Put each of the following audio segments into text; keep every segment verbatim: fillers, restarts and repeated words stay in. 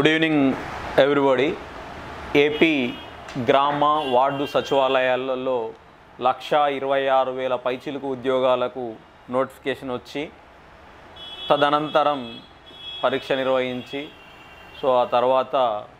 Good evening everybody. AP గ్రామ ward సచివాలయాలలో లక్ష ఇరవై ఆరు వేల పైచిలుకు ఉద్యోగాలకు నోటిఫికేషన్ వచ్చి తదనంతరం పరీక్ష నిర్వహించి సో ఆ తర్వాత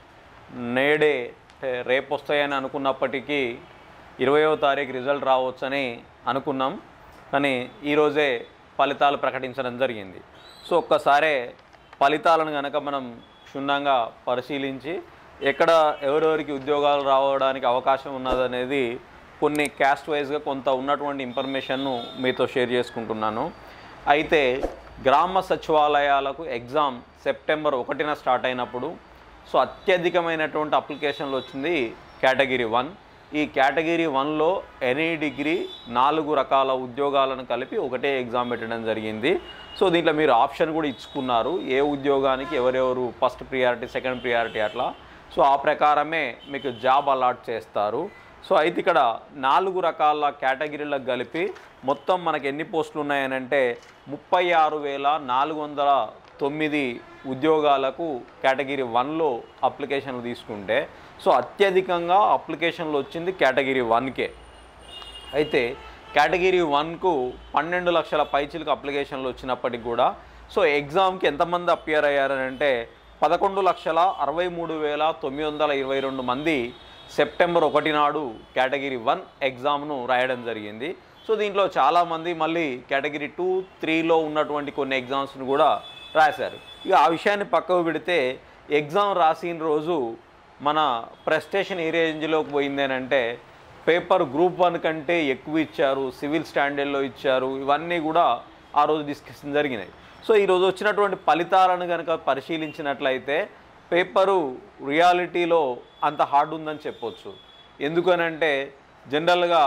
నేడే రేపు వస్తాయని అనుకున్నప్పటికీ ఇరవయవ తారీఖు రిజల్ట్ రావచ్చని అనుకున్నాం, కానీ ఈరోజే ఫలితాలు ప్రకటించడం జరిగింది. సో ఒక్కసారే ఫలితాలను కనుక మనం క్షుణ్ణంగా పరిశీలించి ఎక్కడ ఎవరెవరికి ఉద్యోగాలు రావడానికి అవకాశం ఉన్నదనేది కొన్ని క్యాస్ట్ వైజ్గా కొంత ఉన్నటువంటి ఇన్ఫర్మేషన్ను మీతో షేర్ చేసుకుంటున్నాను. అయితే గ్రామ సచివాలయాలకు ఎగ్జామ్ సెప్టెంబర్ ఒకటిన స్టార్ట్ అయినప్పుడు సో అత్యధికమైనటువంటి అప్లికేషన్లు వచ్చింది కేటగిరీ వన్. ఈ కేటగిరీ వన్లో ఎనీ డిగ్రీ నాలుగు రకాల ఉద్యోగాలను కలిపి ఒకటే ఎగ్జామ్ పెట్టడం జరిగింది. సో దీంట్లో మీరు ఆప్షన్ కూడా ఇచ్చుకున్నారు, ఏ ఉద్యోగానికి ఎవరెవరు ఫస్ట్ ప్రియారిటీ సెకండ్ ప్రియారిటీ అట్లా. సో ఆ ప్రకారమే మీకు జాబ్ అలాట్ చేస్తారు. సో అయితే ఇక్కడ నాలుగు రకాల కేటగిరీలకు కలిపి మొత్తం మనకు ఎన్ని పోస్టులు ఉన్నాయనంటే ముప్పై ఆరు వేల నాలుగు వందల తొమ్మిది ఉద్యోగాలకు కేటగిరీ వన్లో అప్లికేషన్లు తీసుకుంటే సో అత్యధికంగా అప్లికేషన్లు వచ్చింది కేటగిరీ వన్కే. అయితే కేటగిరీ వన్కు పన్నెండు లక్షల పైచిలకు అప్లికేషన్లు వచ్చినప్పటికి కూడా సో ఎగ్జామ్కి ఎంతమంది అపియర్ అయ్యారనంటే పదకొండు లక్షల అరవై మూడు వేల తొమ్మిది వందల ఇరవై రెండు మంది సెప్టెంబర్ ఒకటి నాడు కేటగిరీ వన్ ఎగ్జామ్ను రాయడం జరిగింది. సో దీంట్లో చాలామంది మళ్ళీ కేటగిరీ టూ త్రీలో ఉన్నటువంటి కొన్ని ఎగ్జామ్స్ను కూడా రాశారు. ఇక ఆ విషయాన్ని పక్కకు పెడితే ఎగ్జామ్ రాసిన రోజు మన ప్రెస్టేషన్ ఏ రేంజ్లోకి పోయిందేనంటే పేపర్ గ్రూప్ వన్ కంటే ఎక్కువ ఇచ్చారు, సివిల్ స్టాండర్డ్లో ఇచ్చారు, ఇవన్నీ కూడా ఆ రోజు డిస్కషన్ జరిగినాయి. సో ఈరోజు వచ్చినటువంటి ఫలితాలను కనుక పరిశీలించినట్లయితే పేపరు రియాలిటీలో అంత హార్డ్ ఉందని చెప్పొచ్చు. ఎందుకనంటే జనరల్గా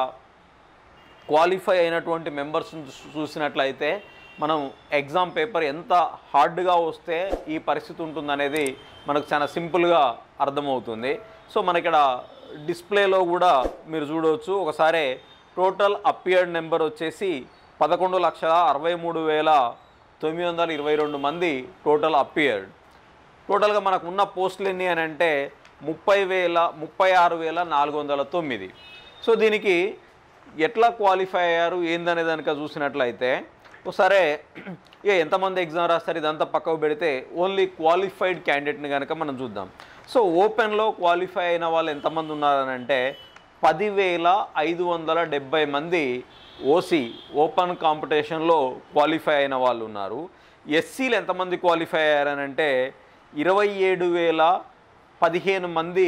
క్వాలిఫై అయినటువంటి మెంబర్స్ని చూసినట్లయితే మనం ఎగ్జామ్ పేపర్ ఎంత హార్డ్గా వస్తే ఈ పరిస్థితి ఉంటుందనేది మనకు చాలా సింపుల్గా అర్థమవుతుంది. సో మన ఇక్కడ డిస్ప్లేలో కూడా మీరు చూడవచ్చు. ఒకసారి టోటల్ అపియర్డ్ నెంబర్ వచ్చేసి పదకొండు లక్షల అరవై మూడు వేల తొమ్మిది వందల ఇరవై రెండు మంది టోటల్ అపియర్డ్. టోటల్గా మనకు ఉన్న పోస్టులు ఎన్ని అని అంటే ముప్పై వేల ముప్పై ఆరు వేల నాలుగు వందల తొమ్మిది. సో దీనికి ఎట్లా క్వాలిఫై అయ్యారు ఏందనే దానిక చూసినట్లయితే ఒకసారి ఇక ఎంతమంది ఎగ్జామ్ రాస్తారు ఇదంతా పక్కకు పెడితే ఓన్లీ క్వాలిఫైడ్ క్యాండిడేట్ని కనుక మనం చూద్దాం. సో ఓపెన్లో క్వాలిఫై అయిన వాళ్ళు ఎంతమంది ఉన్నారని అంటే పదివేల ఐదు వందల డెబ్బై మంది ఓసీ ఓపెన్ కాంపిటీషన్లో క్వాలిఫై అయిన వాళ్ళు ఉన్నారు. ఎస్సీలు ఎంతమంది క్వాలిఫై అయ్యారనంటే ఇరవై ఏడు వేల పదిహేను మంది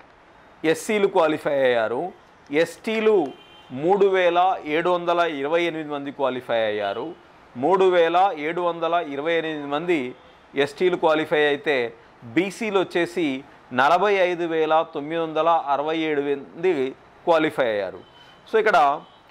ఎస్సీలు క్వాలిఫై అయ్యారు. ఎస్టీలు మూడు వేల ఏడు వందల ఇరవై ఎనిమిది మంది క్వాలిఫై అయ్యారు. మూడు వేల ఏడు వందల ఇరవై ఎనిమిది మంది ఎస్టీలు క్వాలిఫై అయితే బీసీలు వచ్చేసి నలభై ఐదు వేల తొమ్మిది వందల అరవై ఏడు మంది క్వాలిఫై అయ్యారు. సో ఇక్కడ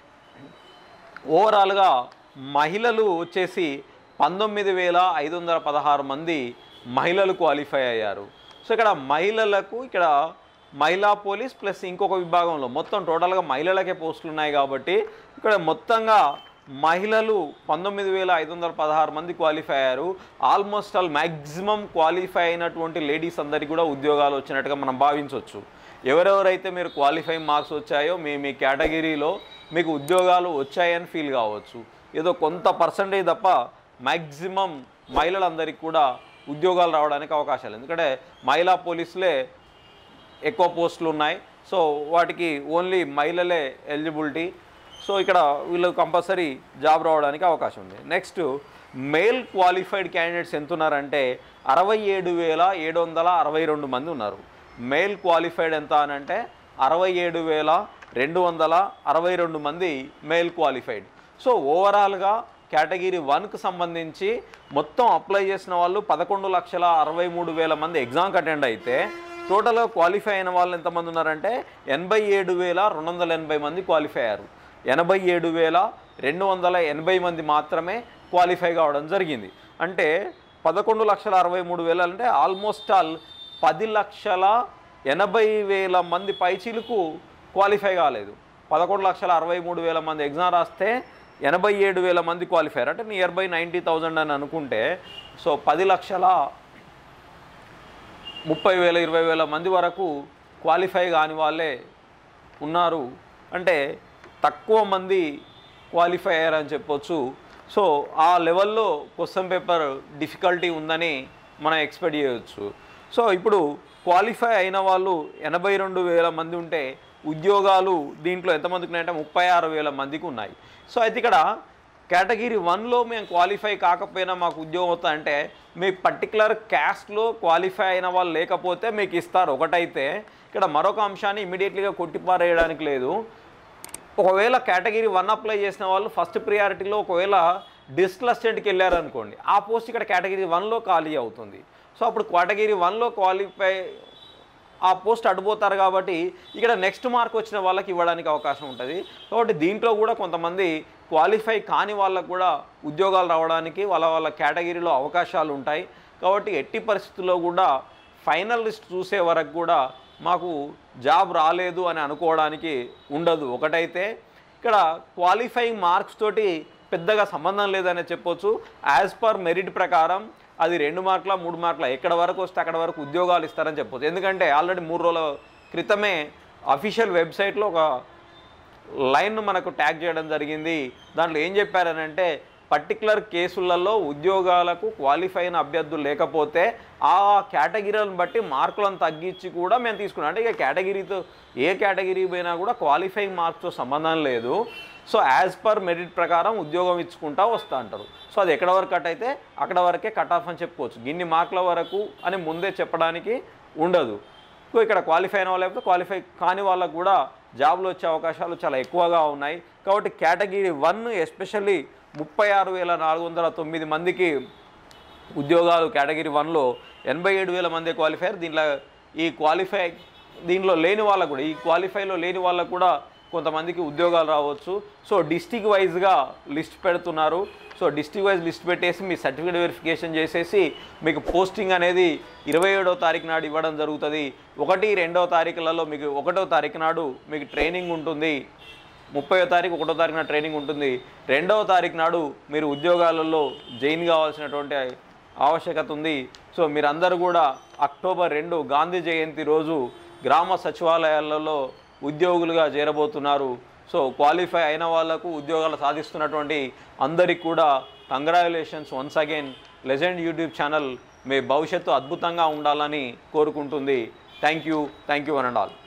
ఓవరాల్గా మహిళలు వచ్చేసి పంతొమ్మిది వేల ఐదు వందల పదహారు మంది మహిళలు క్వాలిఫై అయ్యారు. సో ఇక్కడ మహిళలకు ఇక్కడ మహిళా పోలీస్ ప్లస్ ఇంకొక విభాగంలో మొత్తం టోటల్గా మహిళలకే పోస్టులు ఉన్నాయి కాబట్టి ఇక్కడ మొత్తంగా మహిళలు పంతొమ్మిది వేల ఐదు వందల పదహారు మంది క్వాలిఫై అయ్యారు. ఆల్మోస్ట్ ఆల్ మ్యాక్సిమం క్వాలిఫై అయినటువంటి లేడీస్ అందరికీ కూడా ఉద్యోగాలు వచ్చినట్టుగా మనం భావించవచ్చు. ఎవరెవరైతే మీరు క్వాలిఫై మార్క్స్ వచ్చాయో మీ మీ కేటగిరీలో మీకు ఉద్యోగాలు వచ్చాయని ఫీల్ కావచ్చు. ఏదో కొంత పర్సంటేజ్ తప్ప మ్యాక్సిమం మహిళలందరికీ కూడా ఉద్యోగాలు రావడానికి అవకాశాలు, ఎందుకంటే మహిళా పోలీసులే ఎక్కువ పోస్టులు ఉన్నాయి. సో వాటికి ఓన్లీ మహిళలే ఎలిజిబిలిటీ. సో ఇక్కడ వీళ్ళు కంపల్సరీ జాబ్ రావడానికి అవకాశం ఉంది. నెక్స్ట్ మేల్ క్వాలిఫైడ్ క్యాండిడేట్స్ ఎంత ఉన్నారంటే అరవై ఏడు వేల ఏడు వందల అరవై రెండు మంది ఉన్నారు. మేల్ క్వాలిఫైడ్ ఎంత అని అంటే అరవై ఏడు వేల రెండు వందల అరవై రెండు మంది మేల్ క్వాలిఫైడ్. సో ఓవరాల్గా కేటగిరీ వన్కు సంబంధించి మొత్తం అప్లై చేసిన వాళ్ళు పదకొండు లక్షల అరవై మూడు వేల మంది ఎగ్జామ్కి అటెండ్ అయితే టోటల్గా క్వాలిఫై అయిన వాళ్ళు ఎంతమంది ఉన్నారంటే ఎనభై ఏడు వేల రెండు వందల ఎనభై మంది క్వాలిఫై అయ్యారు. ఎనభై ఏడు వేల రెండు వందల ఎనభై మంది మాత్రమే క్వాలిఫై కావడం జరిగింది. అంటే పదకొండు లక్షల అరవై మూడు వేలు అంటే ఆల్మోస్ట్ ఆల్ పది లక్షల ఎనభై వేల మంది పైచీలకు క్వాలిఫై కాలేదు. పదకొండు లక్షల అరవై మూడు వేల మంది ఎగ్జామ్ రాస్తే ఎనభై ఏడు వేల మంది క్వాలిఫైర్ అంటే నియర్ బై నైంటీ థౌజండ్ అని అనుకుంటే సో పది లక్షల ముప్పై వేల ఇరవై వేల మంది వరకు క్వాలిఫై కాని వాళ్ళే ఉన్నారు. అంటే తక్కువ మంది క్వాలిఫై అయ్యారని చెప్పొచ్చు. సో ఆ లెవెల్లో క్వశ్చన్ పేపర్ డిఫికల్టీ ఉందని మనం ఎక్స్పెక్ట్ చేయవచ్చు. సో ఇప్పుడు క్వాలిఫై అయిన వాళ్ళు ఎనభై రెండు వేల మంది ఉంటే ఉద్యోగాలు దీంట్లో ఎంతమందికి ఉన్నాయంటే ముప్పై ఆరు వేల మందికి ఉన్నాయి. సో అయితే ఇక్కడ కేటగిరీ వన్లో మేము క్వాలిఫై కాకపోయినా మాకు ఉద్యోగం అవుతా అంటే మీ పర్టికులర్ క్యాస్ట్లో క్వాలిఫై అయిన వాళ్ళు లేకపోతే మీకు ఇస్తారు ఒకటైతే. ఇక్కడ మరొక అంశాన్ని ఇమీడియట్లీగా కొట్టిపారేయడానికి లేదు. ఒకవేళ కేటగిరీ వన్ అప్లై చేసిన వాళ్ళు ఫస్ట్ ప్రియారిటీలో ఒకవేళ డిస్ట్రిక్ట్ అసిస్టెంట్కి వెళ్ళారనుకోండి, ఆ పోస్ట్ ఇక్కడ కేటగిరీ వన్లో ఖాళీ అవుతుంది. సో అప్పుడు కేటగిరీ వన్లో క్వాలిఫై ఆ పోస్ట్ అడ్డుపోతారు కాబట్టి ఇక్కడ నెక్స్ట్ మార్క్ వచ్చిన వాళ్ళకి ఇవ్వడానికి అవకాశం ఉంటుంది. కాబట్టి దీంట్లో కూడా కొంతమంది క్వాలిఫై కాని వాళ్ళకు కూడా ఉద్యోగాలు రావడానికి వాళ్ళ వాళ్ళ కేటగిరీలో అవకాశాలు ఉంటాయి. కాబట్టి ఎట్టి పరిస్థితుల్లో కూడా ఫైనల్ లిస్ట్ చూసే వరకు కూడా మాకు జాబ్ రాలేదు అని అనుకోవడానికి ఉండదు. ఒకటైతే ఇక్కడ క్వాలిఫైయింగ్ మార్క్స్ తోటి పెద్దగా సంబంధం లేదని చెప్పొచ్చు. యాజ్ పర్ మెరిట్ ప్రకారం అది రెండు మార్కుల మూడు మార్కుల ఎక్కడ వరకు వస్తే అక్కడ వరకు ఉద్యోగాలు ఇస్తారని చెప్పొచ్చు. ఎందుకంటే ఆల్రెడీ మూడు రోజుల క్రితమే అఫీషియల్ వెబ్సైట్లో ఒక లైన్ మనకు ట్యాగ్ చేయడం జరిగింది. దాంట్లో ఏం చెప్పారనంటే పర్టికులర్ కేసులలో ఉద్యోగాలకు క్వాలిఫై అయిన అభ్యర్థులు లేకపోతే ఆ కేటగిరీలను బట్టి మార్కులను తగ్గించి కూడా మేము తీసుకున్నాం. అంటే ఇక కేటగిరీతో ఏ కేటగిరీ పోయినా కూడా క్వాలిఫైయింగ్ మార్క్స్తో సంబంధం లేదు. సో యాజ్ పర్ మెరిట్ ప్రకారం ఉద్యోగం ఇచ్చుకుంటా వస్తూ అంటారు. సో అది ఎక్కడ వరకు కట్ అయితే అక్కడ వరకే కట్ ఆఫ్ అని చెప్పుకోవచ్చు. గిన్ని మార్కుల వరకు అని ముందే చెప్పడానికి ఉండదు. సో ఇక్కడ క్వాలిఫై అయిన వాళ్ళు క్వాలిఫై కాని వాళ్ళకు కూడా జాబ్లు వచ్చే అవకాశాలు చాలా ఎక్కువగా ఉన్నాయి. కాబట్టి కేటగిరీ వన్ ఎస్పెషల్లీ ముప్పై ఆరు వేల నాలుగు వందల తొమ్మిది మందికి ఉద్యోగాలు కేటగిరీ వన్లో ఎనభై ఏడు వేల మంది క్వాలిఫైర్. దీంట్లో ఈ క్వాలిఫై దీనిలో లేని వాళ్ళకు కూడా ఈ క్వాలిఫైలో లేని వాళ్ళకు కూడా కొంతమందికి ఉద్యోగాలు రావచ్చు. సో డిస్టిక్ వైజ్గా లిస్ట్ పెడుతున్నారు. సో డిస్టిక్ వైజ్ లిస్ట్ పెట్టేసి మీ సర్టిఫికేట్ వెరిఫికేషన్ చేసేసి మీకు పోస్టింగ్ అనేది ఇరవై ఏడవ తారీఖు నాడు ఇవ్వడం జరుగుతుంది. ఒకటి రెండవ తారీఖులలో మీకు ఒకటో తారీఖు నాడు మీకు ట్రైనింగ్ ఉంటుంది. ముప్పై తారీఖు ఒకటో తారీఖున ట్రైనింగ్ ఉంటుంది. రెండవ తారీఖు నాడు మీరు ఉద్యోగాలలో జాయిన్ కావాల్సినటువంటి ఆవశ్యకత ఉంది. సో మీరందరూ కూడా అక్టోబర్ రెండు గాంధీ జయంతి రోజు గ్రామ సచివాలయాలలో ఉద్యోగులుగా చేరబోతున్నారు. సో క్వాలిఫై అయిన వాళ్లకు ఉద్యోగాలు సాధిస్తున్నటువంటి అందరికి కూడా congratulations once again. Legend YouTube channel మీ భవిష్యత్తు అద్భుతంగా ఉండాలని కోరుకుంటుంది. Thank you thank you one and all.